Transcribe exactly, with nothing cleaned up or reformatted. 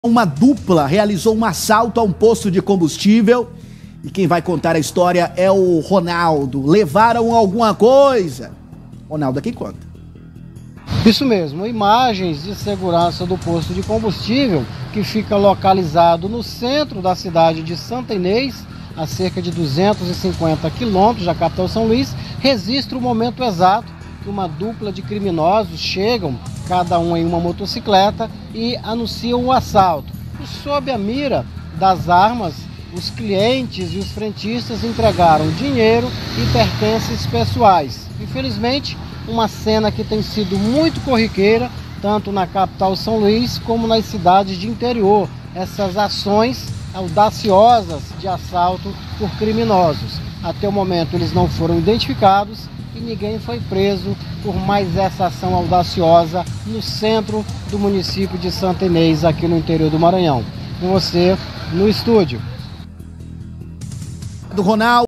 Uma dupla realizou um assalto a um posto de combustível e quem vai contar a história é o Ronaldo. Levaram alguma coisa? Ronaldo é quem conta. Isso mesmo, imagens de segurança do posto de combustível que fica localizado no centro da cidade de Santa Inês, a cerca de duzentos e cinquenta quilômetros da capital São Luís, registra o momento exato que uma dupla de criminosos chegam, cada um em uma motocicleta, e anunciam o assalto. E sob a mira das armas, os clientes e os frentistas entregaram dinheiro e pertences pessoais. Infelizmente, uma cena que tem sido muito corriqueira, tanto na capital São Luís como nas cidades de interior. Essas ações audaciosas de assalto por criminosos. Até o momento eles não foram identificados e ninguém foi preso por mais essa ação audaciosa no centro do município de Santa Inês, aqui no interior do Maranhão. Com você no estúdio. Do Ronaldo.